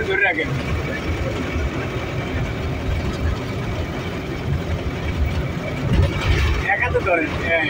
ধরে রাখেন। এক হাতে ধরেন। হ্যাঁ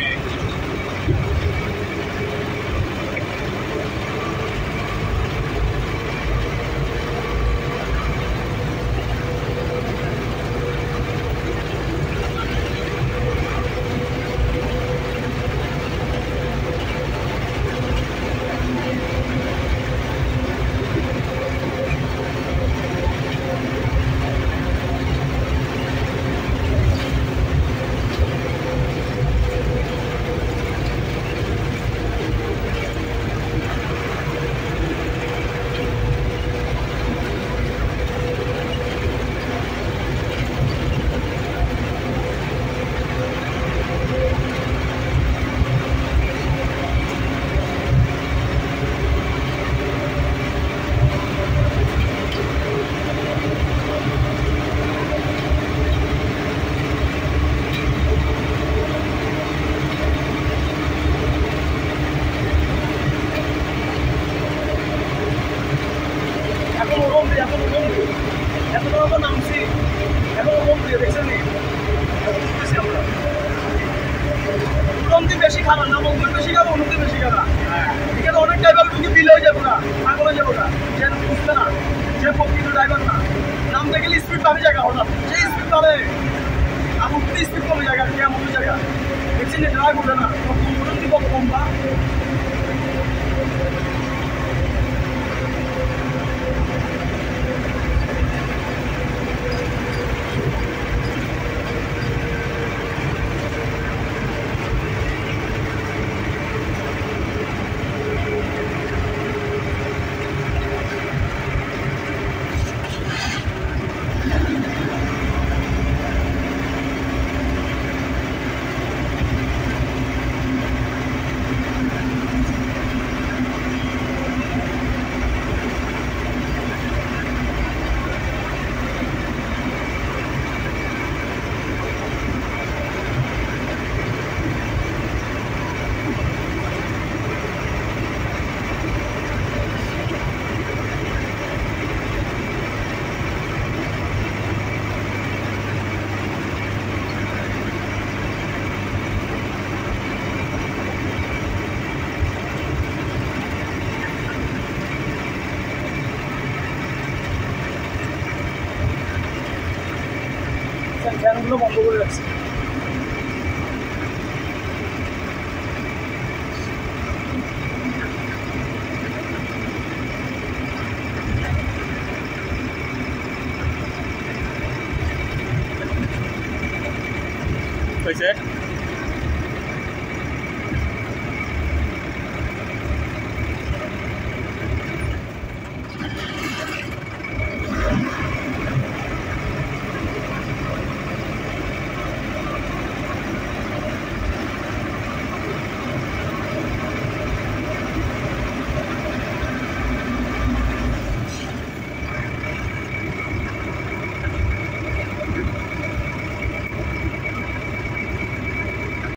নামছি এখন দেখছেন উন্নতি বেশি খারাপ না মন্দির বেশি খাবো উন্নতি বেশি খারাপ এখানে অনেক ড্রাইভার ঢুকে বিল হয়ে যাবো না পাগল হয়ে যাবো না যে বুঝতে না যে প্রকৃত ড্রাইভার না নামতে গেলে স্পিড পাবে জায়গা হঠাৎ সেই স্পিড পাবে আমার স্পিড কমে জায়গা কেমন জায়গা দেখছেন ড্রাইভ উঠে না উন্নতি কত কম বা ফ্যানগুলো বন্ধ করে রাখছি হয়েছে